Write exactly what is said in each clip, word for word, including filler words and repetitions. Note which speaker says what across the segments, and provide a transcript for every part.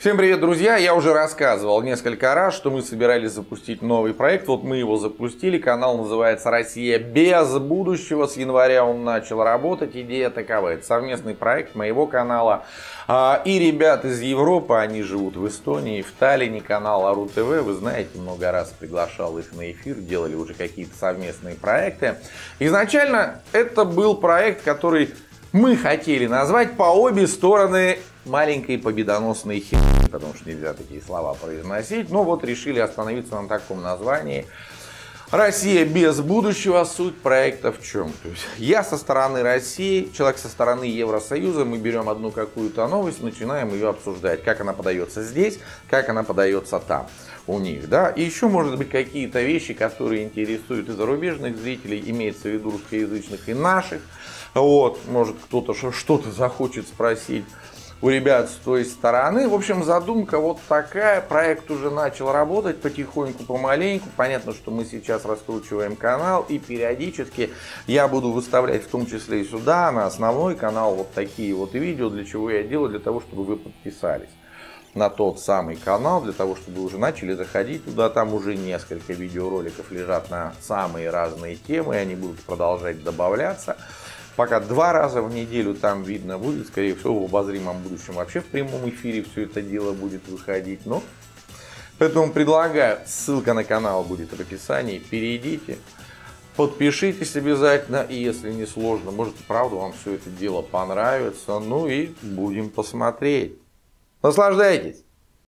Speaker 1: Всем привет, друзья! Я уже рассказывал несколько раз, что мы собирались запустить новый проект. Вот мы его запустили. Канал называется «Россия без будущего». С января он начал работать. Идея такова. Это совместный проект моего канала и ребят из Европы. Они живут в Эстонии, в Таллине. Канал Ару ТВ. Вы знаете, много раз приглашал их на эфир. Делали уже какие-то совместные проекты. Изначально это был проект, который мы хотели назвать «По обе стороны маленькой победоносной херни», потому что нельзя такие слова произносить. Но вот решили остановиться на таком названии. «Россия без будущего». Суть проекта в чем? То есть я со стороны России, человек со стороны Евросоюза, мы берем одну какую-то новость, начинаем ее обсуждать, как она подается здесь, как она подается там у них, да, и еще может быть какие-то вещи, которые интересуют и зарубежных зрителей, имеется в виду русскоязычных и наших. Вот, может кто-то что-то захочет спросить у ребят с той стороны. В общем, задумка вот такая. Проект уже начал работать потихоньку, помаленьку. Понятно, что мы сейчас раскручиваем канал, и периодически я буду выставлять в том числе и сюда, на основной канал, вот такие вот видео. Для чего я делаю? Для того, чтобы вы подписались на тот самый канал, для того, чтобы вы уже начали заходить туда. Там уже несколько видеороликов лежат на самые разные темы, и они будут продолжать добавляться. Пока два раза в неделю там видно будет, скорее всего, в обозримом будущем вообще в прямом эфире все это дело будет выходить. Но поэтому предлагаю, ссылка на канал будет в описании, перейдите, подпишитесь обязательно, и если не сложно, может и правда вам все это дело понравится, ну и будем посмотреть. Наслаждайтесь!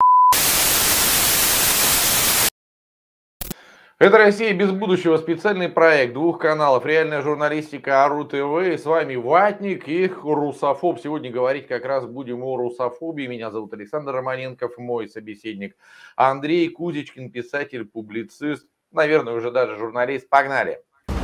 Speaker 1: Это «Россия без будущего», специальный проект двух каналов, реальная журналистика Ару ТВ. С вами Ватник и Русофоб. Сегодня говорить как раз будем о русофобии. Меня зовут Александр Романенков, мой собеседник Андрей Кузичкин, писатель, публицист, наверное, уже даже журналист. Погнали!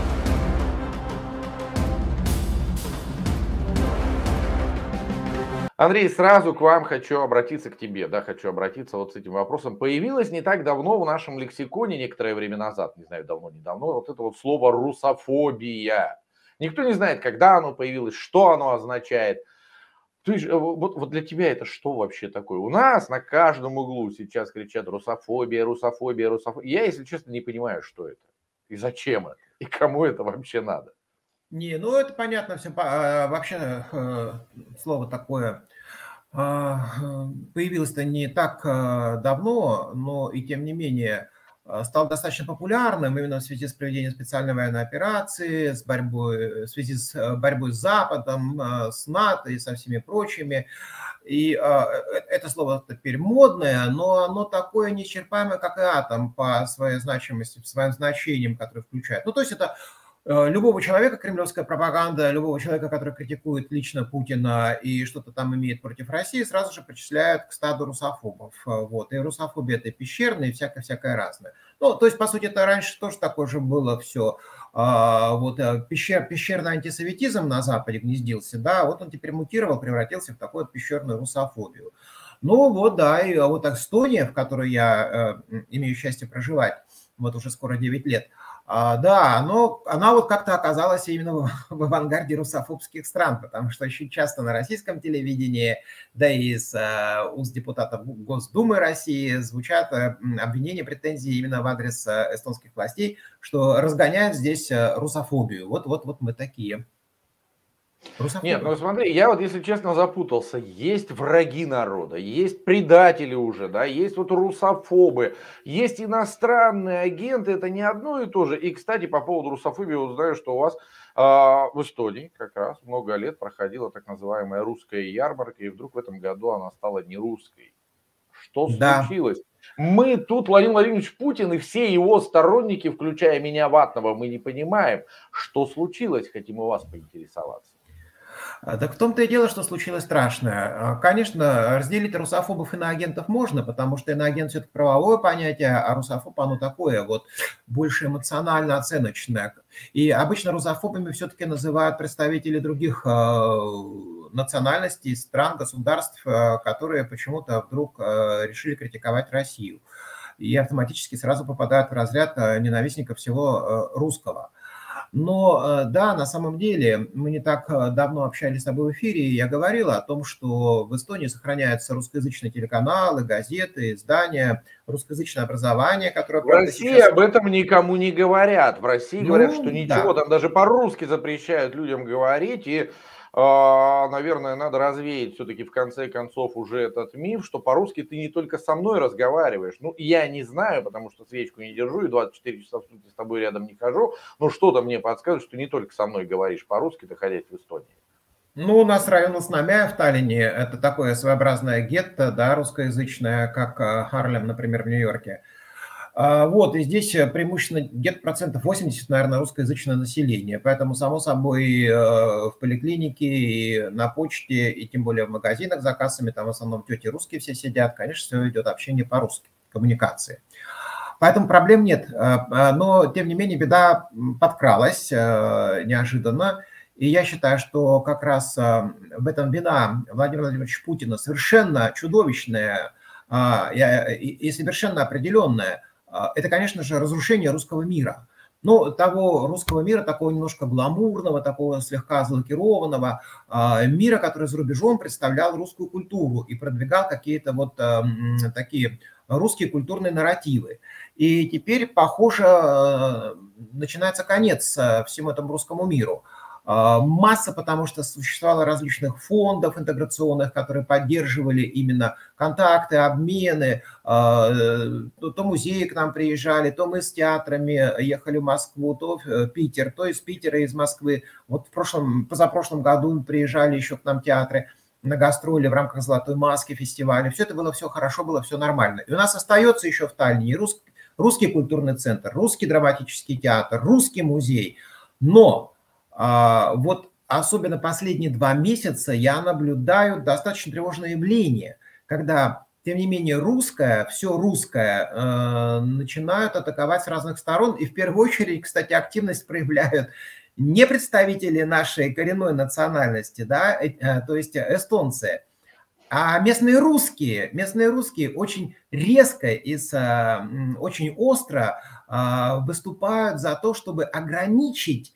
Speaker 1: Андрей, сразу к вам хочу обратиться, к тебе, да, хочу обратиться вот с этим вопросом. Появилось не так давно в нашем лексиконе, некоторое время назад, не знаю, давно-недавно, вот это вот слово «русофобия». Никто не знает, когда оно появилось, что оно означает. Ты же, вот, вот для тебя это что вообще такое? У нас на каждом углу сейчас кричат «русофобия, русофобия, русофобия». Я, если честно, не понимаю, что это, и зачем это, и кому это вообще надо.
Speaker 2: Не, ну это понятно все. Вообще слово такое появилось-то не так давно, но и тем не менее стал достаточно популярным именно в связи с проведением специальной военной операции, с борьбой, в связи с борьбой с Западом, с НАТО и со всеми прочими. И это слово теперь модное, но оно такое неисчерпаемое, как и атом по своей значимости, по своим значениям, которые включает. Ну, то есть это любого человека, кремлевская пропаганда, любого человека, который критикует лично Путина и что-то там имеет против России, сразу же причисляют к стаду русофобов. Вот. И русофобия это пещерная и всякое-всякое разное. Ну, то есть, по сути, это раньше тоже такое же было все. Вот пещер, пещерный антисоветизм на Западе гнездился, да, вот он теперь мутировал, превратился в такую пещерную русофобию. Ну вот, да, и вот Эстония, в которой я э, имею счастье проживать, вот уже скоро девять лет, а, да, но она вот как-то оказалась именно в, в авангарде русофобских стран, потому что очень часто на российском телевидении, да и из э, уст депутатов Госдумы России звучат э, обвинения, претензии именно в адрес э, эстонских властей, что разгоняют здесь э, русофобию. Вот, вот, вот мы такие.
Speaker 1: Нет, ну смотри, я вот, если честно, запутался. Есть враги народа, есть предатели уже, да, есть вот русофобы, есть иностранные агенты, это не одно и то же. И, кстати, по поводу русофобии, вот знаю, что у вас э, в Эстонии как раз много лет проходила так называемая русская ярмарка, и вдруг в этом году она стала не русской. Что
Speaker 2: Да.
Speaker 1: случилось? Мы тут, Владимир Владимирович Путин и все его сторонники, включая меня ватного, мы не понимаем, что случилось, хотим у вас поинтересоваться.
Speaker 2: Так в том-то и дело, что случилось страшное. Конечно, разделить русофобов и иноагентов можно, потому что иноагент все-таки правовое понятие, а русофоб оно такое вот больше эмоционально-оценочное. И обычно русофобами все-таки называют представителей других национальностей, стран, государств, которые почему-то вдруг решили критиковать Россию. И автоматически сразу попадают в разряд ненавистников всего русского. Но да, на самом деле, мы не так давно общались с тобой в эфире, и я говорил о том, что в Эстонии сохраняются русскоязычные телеканалы, газеты, издания, русскоязычное образование, которое,
Speaker 1: В
Speaker 2: правда,
Speaker 1: России
Speaker 2: сейчас...
Speaker 1: об этом никому не говорят. В России говорят,
Speaker 2: Ну,
Speaker 1: что ничего,
Speaker 2: да.
Speaker 1: там даже по-русски запрещают людям говорить. И, а, наверное, надо развеять все-таки в конце концов уже этот миф, что по-русски ты не только со мной разговариваешь. Ну, я не знаю, потому что свечку не держу и двадцать четыре часа в сутки с тобой рядом не хожу. Но что-то мне подсказывает, что не только со мной говоришь по-русски, находясь в Эстонии.
Speaker 2: Ну, у нас район Лосномя в Таллине, это такое своеобразное гетто, да, русскоязычное, как Харлем, например, в Нью-Йорке. Вот, и здесь преимущественно где-то процентов восемьдесят, наверное, русскоязычное население. Поэтому, само собой, в поликлинике и на почте, и тем более в магазинах за кассами, там в основном тети русские все сидят, конечно, все идет общение по-русски, коммуникации. Поэтому проблем нет. Но, тем не менее, беда подкралась неожиданно. И я считаю, что как раз в этом вина Владимира Владимировича Путина совершенно чудовищная и совершенно определенная. Это, конечно же, разрушение русского мира. Ну, того русского мира, такого немножко гламурного, такого слегка залакированного мира, который за рубежом представлял русскую культуру и продвигал какие-то вот такие русские культурные нарративы. И теперь, похоже, начинается конец всему этому русскому миру. Масса, потому что существовало различных фондов интеграционных, которые поддерживали именно контакты, обмены. То музеи к нам приезжали, то мы с театрами ехали в Москву, то в Питер, то из Питера, из Москвы. Вот в прошлом, позапрошлом году приезжали еще к нам театры на гастроли в рамках «Золотой маски» фестиваля. Все это было все хорошо, было все нормально. И у нас остается еще в Таллине рус, русский культурный центр, русский драматический театр, русский музей. Но а, вот особенно последние два месяца я наблюдаю достаточно тревожное явление, когда, тем не менее, русское, все русское э, начинают атаковать с разных сторон. И в первую очередь, кстати, активность проявляют не представители нашей коренной национальности, да, э, то есть эстонцы, а местные русские. Местные русские очень резко и с, э, очень остро э, выступают за то, чтобы ограничить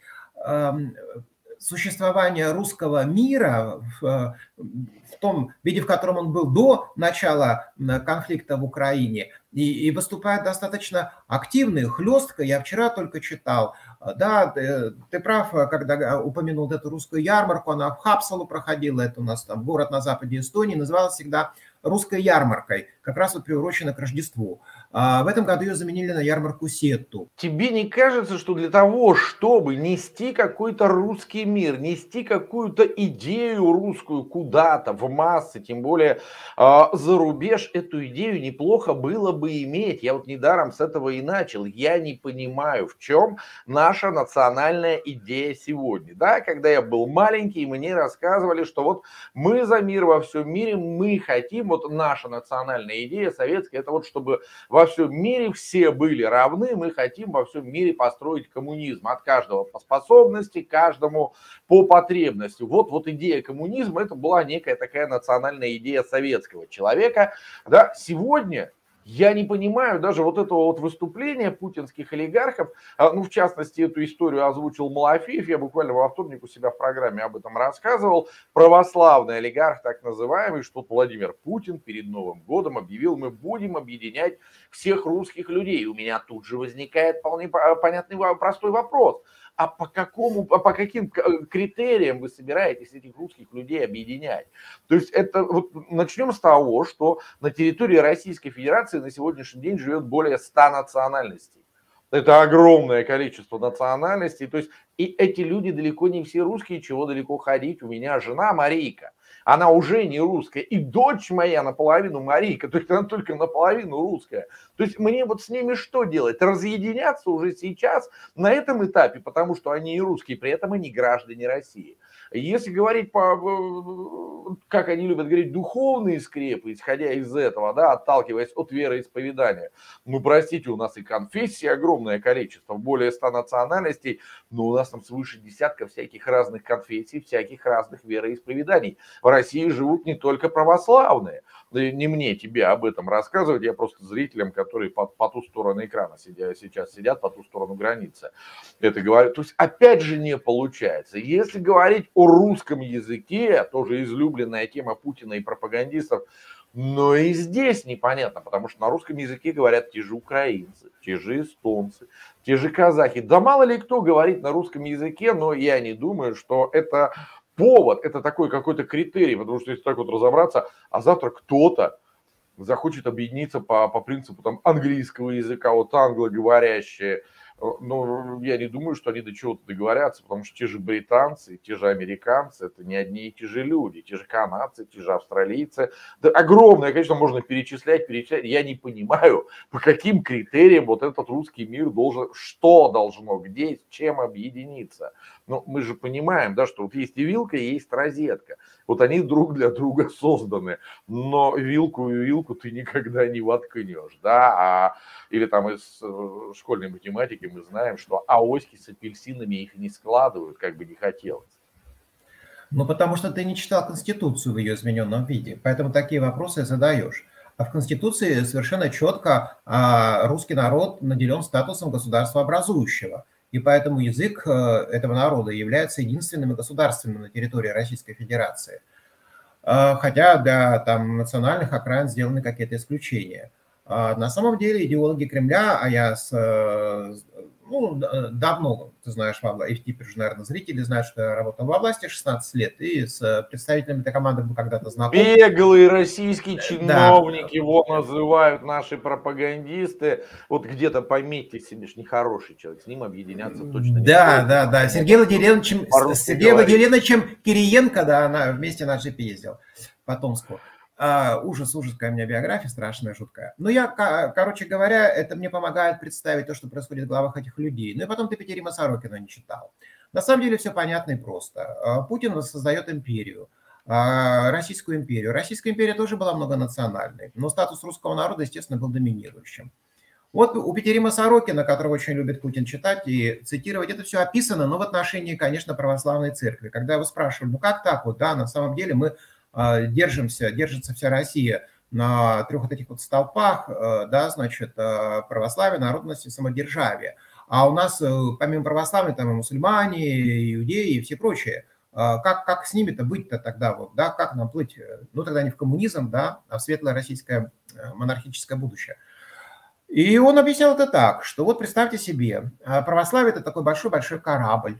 Speaker 2: существование русского мира в, в том виде, в котором он был до начала конфликта в Украине, и, и выступает достаточно активно и хлестко. Я вчера только читал. Да, ты, ты прав, когда упомянул эту русскую ярмарку, она в Хапсалу проходила, это у нас там город на западе Эстонии, называлась всегда русской ярмаркой, как раз вот приурочена к Рождеству. А в этом году ее заменили на ярмарку Сетту.
Speaker 1: Тебе не кажется, что для того, чтобы нести какой-то русский мир, нести какую-то идею русскую куда-то в массы, тем более э, за рубеж, эту идею неплохо было бы иметь? Я вот недаром с этого и начал. Я не понимаю, в чем наша национальная идея сегодня. Да, когда я был маленький, мне рассказывали, что вот мы за мир во всем мире, мы хотим, вот наша национальная идея советская, это вот чтобы во всем мире все были равны, мы хотим во всем мире построить коммунизм, от каждого по способности, каждому по потребности. Вот, вот идея коммунизма, это была некая такая национальная идея советского человека. Да, сегодня я не понимаю даже вот этого вот выступления путинских олигархов, ну, в частности, эту историю озвучил Малафеев, я буквально во вторник у себя в программе об этом рассказывал, православный олигарх, так называемый, что Владимир Путин перед Новым годом объявил, мы будем объединять всех русских людей. И у меня тут же возникает вполне понятный простой вопрос. А по какому, по каким критериям вы собираетесь этих русских людей объединять? То есть это вот начнем с того, что на территории Российской Федерации на сегодняшний день живет более ста национальностей. Это огромное количество национальностей. То есть и эти люди далеко не все русские, чего далеко ходить. У меня жена Марийка. Она уже не русская. И дочь моя наполовину Марийка. То есть она только наполовину русская. То есть мне вот с ними что делать? Разъединяться уже сейчас на этом этапе, потому что они и русские, при этом они граждане России. Если говорить по, как они любят говорить, духовные скрепы, исходя из этого, да, отталкиваясь от вероисповедания, ну, простите, у нас и конфессий огромное количество, более ста национальностей, но у нас там свыше десятка всяких разных конфессий, всяких разных вероисповеданий. В России живут не только православные. да не мне тебе об этом рассказывать, я просто зрителям, которые по, по ту сторону экрана сидя, сейчас сидят, по ту сторону границы, это говорю. То есть опять же не получается. Если говорить о русском языке, тоже излюбленная тема Путина и пропагандистов, но и здесь непонятно, потому что на русском языке говорят те же украинцы, те же эстонцы, те же казахи. Да мало ли кто говорит на русском языке, но я не думаю, что это повод, это такой какой-то критерий, потому что если так вот разобраться, а завтра кто-то захочет объединиться по, по принципу там, английского языка, вот англоговорящие, но я не думаю, что они до чего-то договорятся, потому что те же британцы, те же американцы, это не одни и те же люди, те же канадцы, те же австралийцы. Да огромное количество можно перечислять, перечислять. Я не понимаю, по каким критериям вот этот русский мир должен, что должно, где, с чем объединиться. Но мы же понимаем, да, что вот есть и вилка, и есть розетка. Вот они друг для друга созданы, но вилку и вилку ты никогда не воткнешь, да, а, или там из школьной математики мы знаем, что авоськи с апельсинами их не складывают, как бы не хотелось.
Speaker 2: Ну, потому что ты не читал Конституцию в ее измененном виде, поэтому такие вопросы задаешь. А в Конституции совершенно четко а, русский народ наделен статусом государства образующего. И поэтому язык этого народа является единственным и государственным на территории Российской Федерации. Хотя для там, национальных окраин сделаны какие-то исключения. На самом деле идеологи Кремля, а я с, ну, давно, ты знаешь, Павла, и теперь уже, наверное, зрители знают, что я работал во власти шестнадцать лет, и с представителями этой команды был когда-то знаком.
Speaker 1: Беглый российский чиновник, да. Его называют наши пропагандисты. Вот где-то пометьте себе, что нехороший человек, с ним объединяться точно не
Speaker 2: Да,
Speaker 1: стоит.
Speaker 2: да, да. Сергей Владимировичем, Сергеем Владимировичем Кириенко, да, она вместе на джипе ездил по Томску. А, ужас, ужас, какая у меня биография страшная, жуткая. Но я, короче говоря, это мне помогает представить то, что происходит в головах этих людей. Ну и потом ты Петерима Сорокина не читал. На самом деле все понятно и просто. Путин создает империю, Российскую империю. Российская империя тоже была многонациональной, но статус русского народа, естественно, был доминирующим. Вот у Петерима Сорокина, которого очень любит Путин читать и цитировать, это все описано, но в отношении, конечно, православной церкви. Когда его спрашивали, ну как так вот, да, на самом деле мы держимся, держится вся Россия на трех вот этих вот столпах, да, значит, православие, народности, самодержавие. А у нас, помимо православия, там и мусульмане, и иудеи, и все прочие. Как, как с ними-то быть-то тогда, вот, да, как нам плыть? Ну, тогда не в коммунизм, да, а в светлое российское монархическое будущее. И он объяснял это так, что вот представьте себе, православие – это такой большой-большой корабль,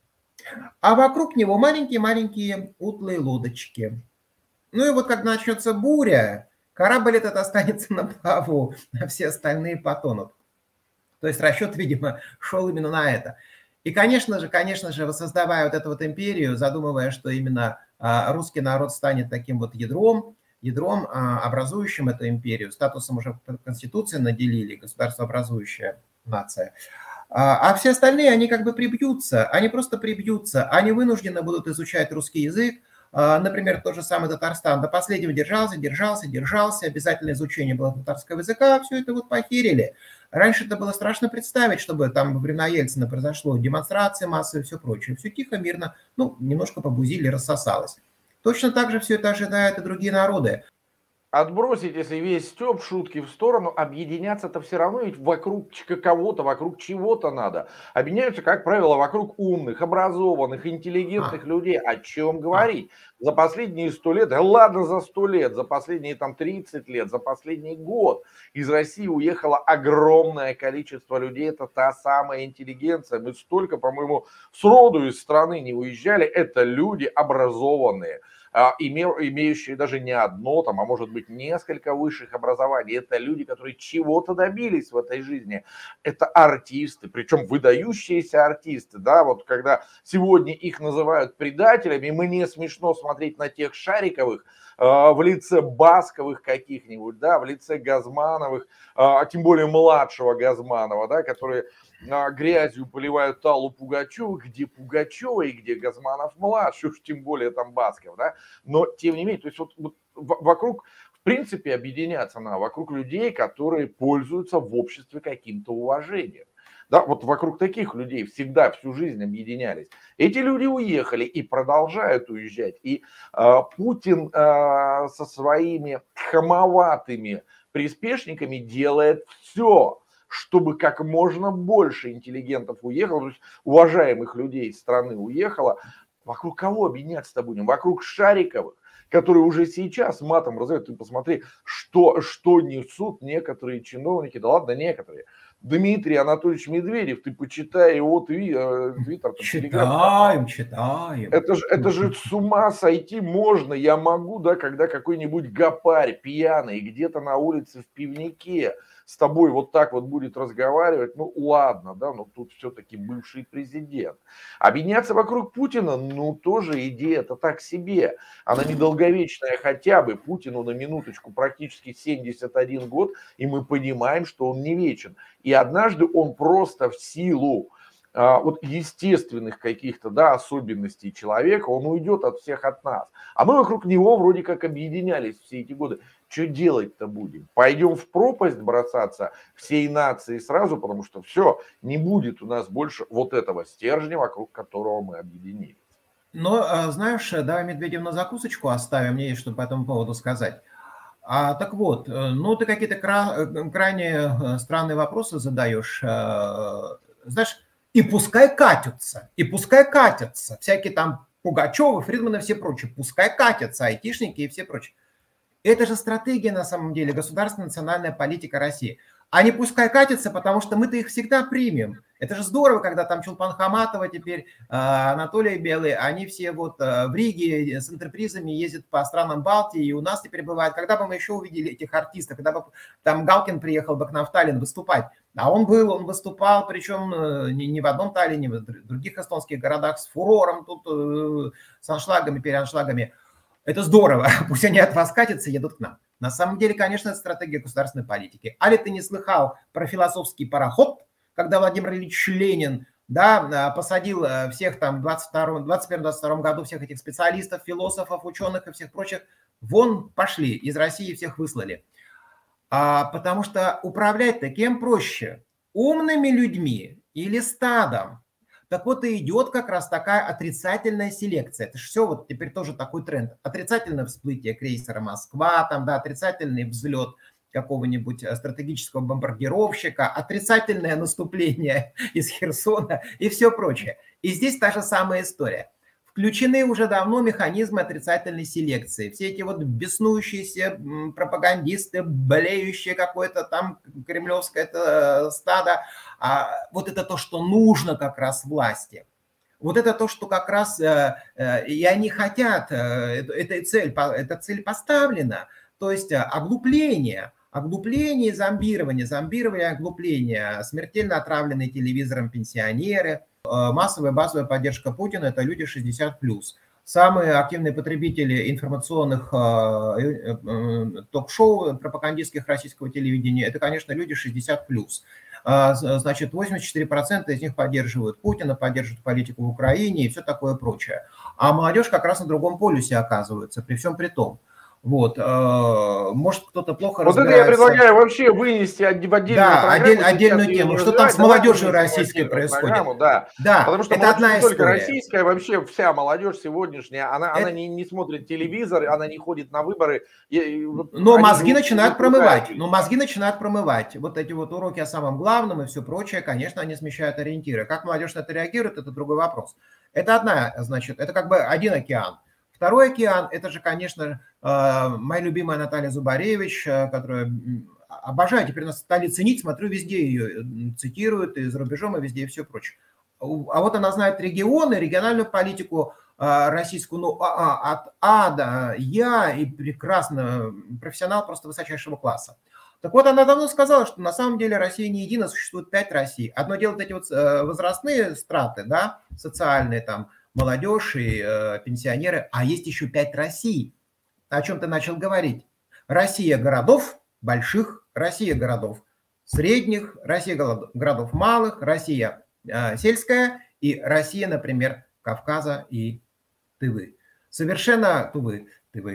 Speaker 2: а вокруг него маленькие-маленькие утлые лодочки. Ну и вот как начнется буря, корабль этот останется на плаву, а все остальные потонут. То есть расчет, видимо, шел именно на это. И, конечно же, конечно же, воссоздавая вот эту вот империю, задумывая, что именно русский народ станет таким вот ядром, ядром, образующим эту империю, статусом уже в Конституции наделили, государствообразующая нация. А все остальные, они как бы прибьются, они просто прибьются, они вынуждены будут изучать русский язык. Например, тот же самый Татарстан до последнего держался, держался, держался, обязательное изучение было татарского языка, все это вот похерили. Раньше это было страшно представить, чтобы там во времена Ельцина произошло демонстрации массовые и все прочее. Все тихо, мирно, ну, немножко побузили, рассосалось. Точно так же все это ожидают и другие народы.
Speaker 1: Отбросить, если весь стёб, шутки в сторону, объединяться-то все равно ведь вокруг кого-то, вокруг чего-то надо. Объединяются, как правило, вокруг умных, образованных, интеллигентных а. людей. О чем говорить? А. За последние сто лет, да ладно за сто лет, за последние там тридцать лет, за последний год из России уехало огромное количество людей. Это та самая интеллигенция. Мы столько, по-моему, сроду из страны не уезжали. Это люди образованные, имеющие даже не одно, там, а может быть несколько высших образований. Это люди, которые чего-то добились в этой жизни. Это артисты, причем выдающиеся артисты. Да? Вот когда сегодня их называют предателями, мне смешно смотреть на тех Шариковых, в лице Басковых каких-нибудь, да, в лице Газмановых, а тем более младшего Газманова, да, которые грязью поливают Аллу Пугачеву, где Пугачева и где Газманов младший, уж тем более там Басков, да, но тем не менее, то есть вот, вот вокруг, в принципе, объединяться надо, вокруг людей, которые пользуются в обществе каким-то уважением. Да, вот вокруг таких людей всегда всю жизнь объединялись. Эти люди уехали и продолжают уезжать. И э, Путин э, со своими хамоватыми приспешниками делает все, чтобы как можно больше интеллигентов уехало, то есть уважаемых людей из страны уехало. Вокруг кого объединяться-то будем? Вокруг Шариковых, которые уже сейчас матом разговаривают. Ты посмотри, что, что несут некоторые чиновники, да ладно, некоторые. Дмитрий Анатольевич Медведев, ты почитай его твиттер,
Speaker 2: читаем, читаем.
Speaker 1: Это же, это же с ума сойти можно. Я могу, да, когда какой-нибудь гопарь пьяный где-то на улице в пивнике с тобой вот так вот будет разговаривать, ну ладно, да, но тут все-таки бывший президент. Объединяться вокруг Путина, ну тоже идея-то так себе. Она недолговечная хотя бы. Путину на минуточку практически семьдесят один год, и мы понимаем, что он не вечен. И однажды он просто в силу а, вот естественных каких-то, да, особенностей человека, он уйдет от всех от нас. А мы вокруг него вроде как объединялись все эти годы. Что делать-то будем? Пойдем в пропасть бросаться всей нации сразу, потому что все, не будет у нас больше вот этого стержня, вокруг которого мы объединились.
Speaker 2: Но, знаешь, давай Медведев на закусочку оставим, мне есть что по этому поводу сказать. А, так вот, ну ты какие-то кра- крайне странные вопросы задаешь. Знаешь, и пускай катятся, и пускай катятся. Всякие там Пугачевы, Фридманы, все прочие. Пускай катятся, айтишники и все прочие. Это же стратегия, на самом деле, государственная национальная политика России. Они пускай катятся, потому что мы-то их всегда примем. Это же здорово, когда там Чулпан Хаматова теперь, Анатолий Белый, они все вот в Риге с интерпризами ездят по странам Балтии, и у нас теперь бывает, когда бы мы еще увидели этих артистов, когда бы там Галкин приехал бы к нам в Таллин выступать, а он был, он выступал, причем не, не в одном Таллине, в других эстонских городах с фурором, тут с аншлагами, переаншлагами. Это здорово, пусть они от вас катятся, едут к нам. На самом деле, конечно, это стратегия государственной политики. Али ты не слыхал про философский пароход, когда Владимир Ильич Ленин, да, посадил всех там в двадцать первом двадцать втором году, всех этих специалистов, философов, ученых и всех прочих, вон пошли, из России всех выслали. А, потому что управлять-то кем проще? Умными людьми или стадом? Так вот и идет как раз такая отрицательная селекция. Это же все вот теперь тоже такой тренд. Отрицательное всплытие крейсера «Москва», там, да, отрицательный взлет какого-нибудь стратегического бомбардировщика, отрицательное наступление из Херсона и все прочее. И здесь та же самая история. Включены уже давно механизмы отрицательной селекции. Все эти вот беснующиеся пропагандисты, болеющие какое-то там кремлевское это стадо, а вот это то, что нужно как раз власти. Вот это то, что как раз э, э, и они хотят, э, эта цель, эта цель поставлена, то есть оглупление, оглупление и зомбирование, зомбирование и оглупление, смертельно отравленные телевизором пенсионеры, массовая базовая поддержка Путина – это люди шестьдесят плюс. Самые активные потребители информационных ток-шоу пропагандистских российского телевидения – это, конечно, люди шестьдесят плюс. Значит, восемьдесят четыре процента из них поддерживают Путина, поддерживают политику в Украине и все такое прочее. А молодежь как раз на другом полюсе оказывается, при всем при том. Вот, может, кто-то плохо
Speaker 1: вот
Speaker 2: разбирается.
Speaker 1: Вот это я предлагаю вообще вынести в отдельную
Speaker 2: да,
Speaker 1: программу.
Speaker 2: Отдель, отдельную тему, что там с молодежью российской происходит.
Speaker 1: Программу, да.
Speaker 2: да,
Speaker 1: потому что
Speaker 2: это одна
Speaker 1: не только
Speaker 2: история.
Speaker 1: российская, вообще вся молодежь сегодняшняя, она, это... она не, не смотрит телевизор, она не ходит на выборы. И,
Speaker 2: но мозги начинают промывать, но мозги начинают промывать. Вот эти вот уроки о самом главном и все прочее, конечно, они смещают ориентиры. Как молодежь на это реагирует, это другой вопрос. Это одна, значит, это как бы один океан. Второй океан, это же, конечно, моя любимая Наталья Зубаревич, которая обожаю теперь нас стали ценить, смотрю, везде ее цитируют, и за рубежом, и везде, и все прочее. А вот она знает регионы, региональную политику российскую, ну, от А до Я, и прекрасно, профессионал просто высочайшего класса. Так вот, она давно сказала, что на самом деле Россия не едина, существует пять Россий. Одно дело вот эти вот возрастные страты, да, социальные там, молодежь и э, пенсионеры, а есть еще пять Россий. О чем ты начал говорить? Россия городов больших, Россия городов средних, Россия городов малых, Россия э, сельская и Россия, например, Кавказа и Тывы. Совершенно Тувы, Тывы.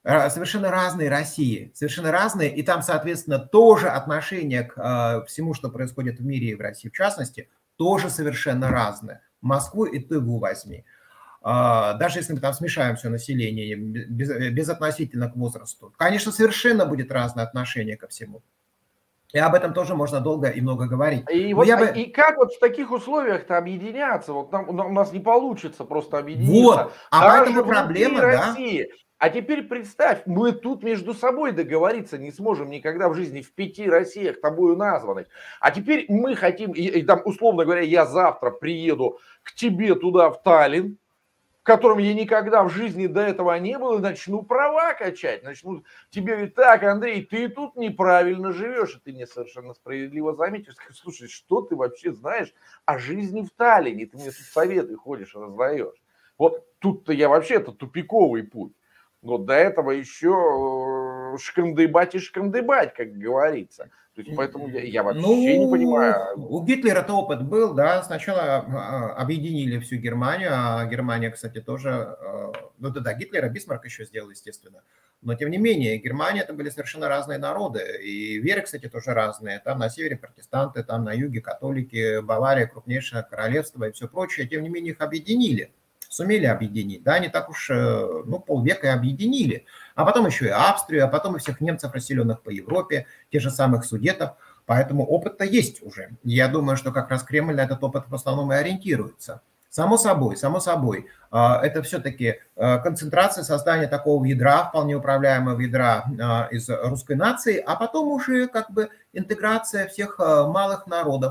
Speaker 2: совершенно разные России, совершенно разные, и там, соответственно, тоже отношение к э, всему, что происходит в мире и в России в частности, тоже совершенно разное. Москву и Тыву возьми. Э, даже если мы там смешаем все население без, безотносительно к возрасту, конечно, совершенно будет разное отношение ко всему. И об этом тоже можно долго и много говорить.
Speaker 1: И, вот, бы... и как вот в таких условиях-то объединяться? Вот нам, у нас не получится просто объединиться.
Speaker 2: Вот, а
Speaker 1: даже
Speaker 2: поэтому проблема,
Speaker 1: России. Да? А теперь представь, мы тут между собой договориться не сможем никогда в жизни в пяти Россиях тобою названных. А теперь мы хотим, и, и там, условно говоря, я завтра приеду к тебе туда, в Таллин, в котором я никогда в жизни до этого не был, и начну права качать. Начну тебе говорить: так, Андрей, ты тут неправильно живешь. И ты мне совершенно справедливо заметишь: слушай, что ты вообще знаешь о жизни в Таллине? Ты мне тут советы ходишь, раздаешь. Вот тут-то я вообще, это тупиковый путь. Вот до этого еще шкандыбать и шкандыбать, как говорится. То есть, поэтому я, я вообще ну, не понимаю.
Speaker 2: У Гитлера-то опыт был, да, сначала объединили всю Германию, а Германия, кстати, тоже, ну да, да, Гитлера, Бисмарк еще сделал, естественно. Но, тем не менее, Германия это были совершенно разные народы. И веры, кстати, тоже разные. Там на севере протестанты, там на юге католики, Бавария, крупнейшее королевство и все прочее. Тем не менее, их объединили. Сумели объединить, да, не так уж, ну, полвека и объединили. А потом еще и Австрию, а потом и всех немцев, расселенных по Европе, тех же самых судетов. Поэтому опыт-то есть уже. Я думаю, что как раз Кремль на этот опыт в основном и ориентируется. Само собой, само собой, это все-таки концентрация создания такого ядра, вполне управляемого ядра из русской нации, а потом уже как бы интеграция всех малых народов.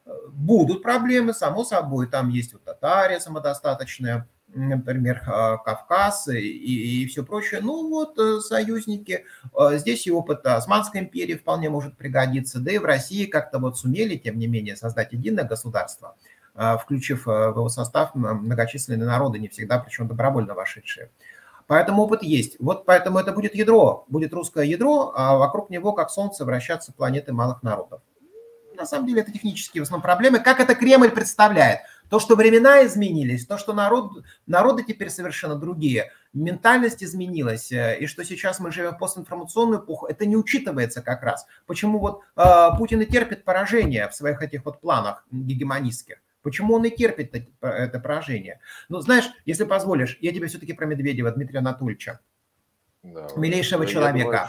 Speaker 2: Будут проблемы, само собой, там есть вот Татария самодостаточная, например, Кавказ и, и все прочее. Ну вот, союзники, здесь и опыт Османской империи вполне может пригодиться, да и в России как-то вот сумели, тем не менее, создать единое государство, включив в его состав многочисленные народы, не всегда, причем добровольно вошедшие. Поэтому опыт есть. Вот поэтому это будет ядро, будет русское ядро, а вокруг него, как солнце, вращаться планеты малых народов. На самом деле это технические в основном проблемы. Как это Кремль представляет? То, что времена изменились, то, что народ, народы теперь совершенно другие, ментальность изменилась, и что сейчас мы живем в постинформационную эпоху, это не учитывается как раз. Почему вот э, Путин и терпит поражение в своих этих вот планах гегемонистских? Почему он и терпит это, это поражение? Ну, знаешь, если позволишь, я тебе все-таки про Медведева Дмитрия Анатольевича, да, милейшего я человека. Думаю,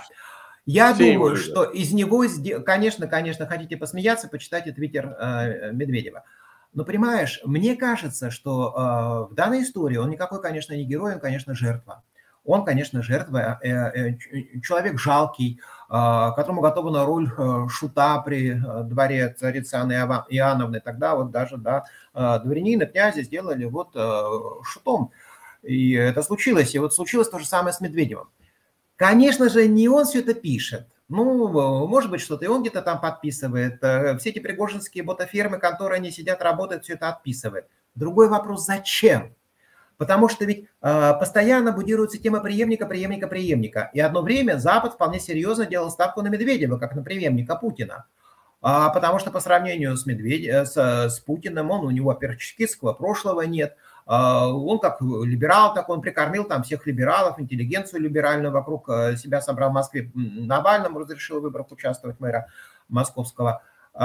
Speaker 2: Я Все думаю, что из него, конечно, конечно, хотите посмеяться, почитайте твиттер э, Медведева. Но понимаешь, мне кажется, что э, в данной истории он никакой, конечно, не герой, он, конечно, жертва. Он, конечно, жертва, э, э, человек жалкий, э, которому готова на роль э, шута при э, дворе царицы Анны Иоанновны. Тогда вот даже, да, э, дворянина, князя сделали вот э, шутом. И это случилось. И вот случилось то же самое с Медведевым. Конечно же, не он все это пишет. Ну, может быть, что-то и он где-то там подписывает. Все эти пригожинские ботафермы, конторы, они сидят, работают, все это отписывает. Другой вопрос, зачем? Потому что ведь э, постоянно будируется тема преемника, преемника, преемника. И одно время Запад вполне серьезно делал ставку на Медведева, как на преемника Путина. А, потому что по сравнению с, Медведь... с, с Путиным, он, у него, во-первых, чекистского прошлого нет. Он как либерал, так он прикормил там всех либералов, интеллигенцию либеральную вокруг себя собрал в Москве. Навальному разрешил в выборах участвовать, мэра московского,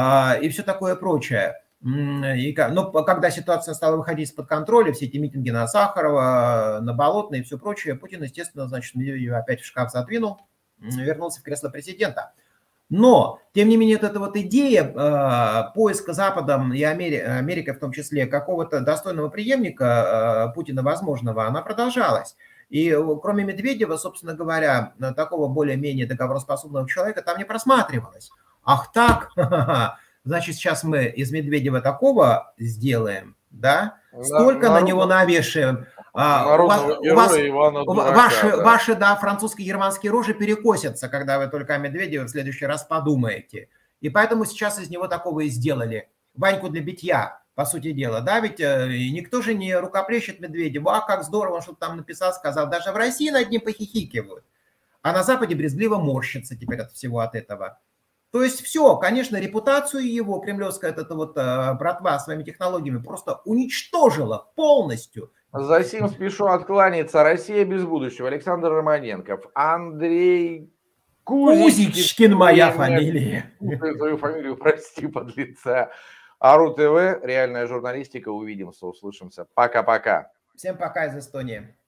Speaker 2: и все такое прочее. И, но когда ситуация стала выходить из-под контроля, все эти митинги на Сахарова, на Болотной и все прочее, Путин, естественно, значит, ее опять в шкаф задвинул, вернулся в кресло президента. Но, тем не менее, вот эта вот идея э, поиска Западом и Амери- Америкой в том числе какого-то достойного преемника э, Путина возможного, она продолжалась. И кроме Медведева, собственно говоря, такого более-менее договороспособного человека там не просматривалось. Ах так, значит, сейчас мы из Медведева такого сделаем, да? Столько на, на него навешаем. А, у вас, у вас, Дурака, ваши, да. ваши, да, французские, германские рожи перекосятся, когда вы только о Медведеве в следующий раз подумаете. И поэтому сейчас из него такого и сделали. Ваньку для битья, по сути дела. Да, ведь э, никто же не рукоплещет Медведеву. А как здорово, он что-то там написал, сказал. Даже в России над ним похихикивают. А на Западе брезгливо морщится теперь от всего от этого. То есть все, конечно, репутацию его, кремлевская эта вот братва своими технологиями просто уничтожила полностью.
Speaker 1: Засим спешу откланяться. Россия без будущего. Александр Романенков. Андрей Кузичкин.
Speaker 2: Кузичкин моя фамилия.
Speaker 1: Твою фамилию, прости, подлеца. Ару ТВ, реальная журналистика. Увидимся, услышимся. Пока-пока.
Speaker 2: Всем пока из Эстонии.